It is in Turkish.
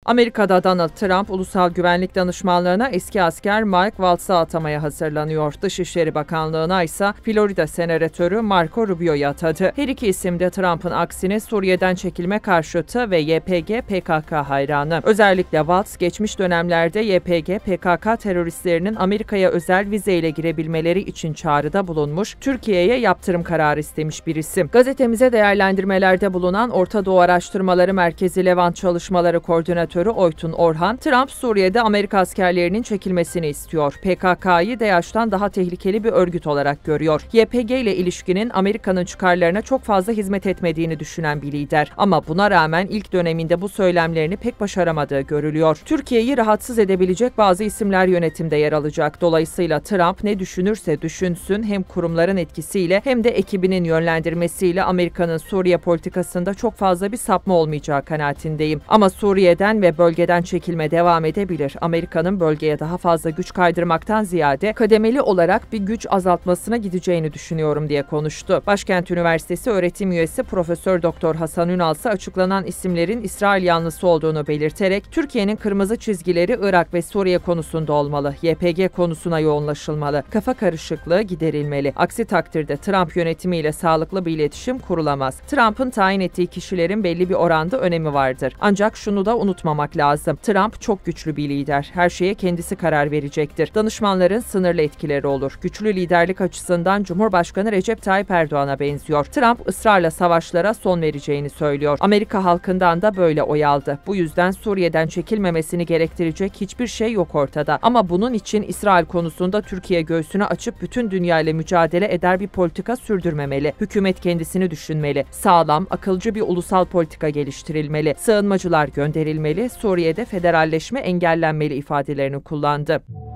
Amerika'da Donald Trump, Ulusal Güvenlik Danışmanlığı'na eski asker Mike Waltz'ı atamaya hazırlanıyor. Dışişleri Bakanlığı'na ise Florida Senatörü Marco Rubio'yu atadı. Her iki isim de Trump'ın aksine Suriye'den çekilme karşıtı ve YPG-PKK hayranı. Özellikle Waltz, geçmiş dönemlerde YPG-PKK teröristlerinin Amerika'ya özel vizeyle girebilmeleri için çağrıda bulunmuş, Türkiye'ye yaptırım kararı istemiş bir isim. Gazetemize değerlendirmelerde bulunan Orta Doğu Araştırmaları Merkezi Levant Çalışmaları Koordinatörü Oytun Orhan, Trump Suriye'de Amerika askerlerinin çekilmesini istiyor. PKK'yı DAEŞ'tan daha tehlikeli bir örgüt olarak görüyor. YPG ile ilişkinin Amerika'nın çıkarlarına çok fazla hizmet etmediğini düşünen bir lider. Ama buna rağmen ilk döneminde bu söylemlerini pek başaramadığı görülüyor. Türkiye'yi rahatsız edebilecek bazı isimler yönetimde yer alacak. Dolayısıyla Trump ne düşünürse düşünsün hem kurumların etkisiyle hem de ekibinin yönlendirmesiyle Amerika'nın Suriye politikasında çok fazla bir sapma olmayacağı kanaatindeyim. Ama Suriye'den ve bölgeden çekilme devam edebilir. Amerika'nın bölgeye daha fazla güç kaydırmaktan ziyade kademeli olarak bir güç azaltmasına gideceğini düşünüyorum diye konuştu. Başkent Üniversitesi öğretim üyesi Profesör Doktor Hasan Ünal ise açıklanan isimlerin İsrail yanlısı olduğunu belirterek Türkiye'nin kırmızı çizgileri Irak ve Suriye konusunda olmalı. YPG konusuna yoğunlaşılmalı. Kafa karışıklığı giderilmeli. Aksi takdirde Trump yönetimiyle sağlıklı bir iletişim kurulamaz. Trump'ın tayin ettiği kişilerin belli bir oranda önemi vardır. Ancak şunu da unutmamak lazım. Trump çok güçlü bir lider. Her şeye kendisi karar verecektir. Danışmanların sınırlı etkileri olur. Güçlü liderlik açısından Cumhurbaşkanı Recep Tayyip Erdoğan'a benziyor. Trump ısrarla savaşlara son vereceğini söylüyor. Amerika halkından da böyle oy aldı. Bu yüzden Suriye'den çekilmemesini gerektirecek hiçbir şey yok ortada. Ama bunun için İsrail konusunda Türkiye göğsünü açıp bütün dünya ile mücadele eder bir politika sürdürmemeli. Hükümet kendisini düşünmeli. Sağlam, akılcı bir ulusal politika geliştirilmeli. Sığınmacılar gönderilmeli. Suriye'de federalleşme engellenmeli ifadelerini kullandı.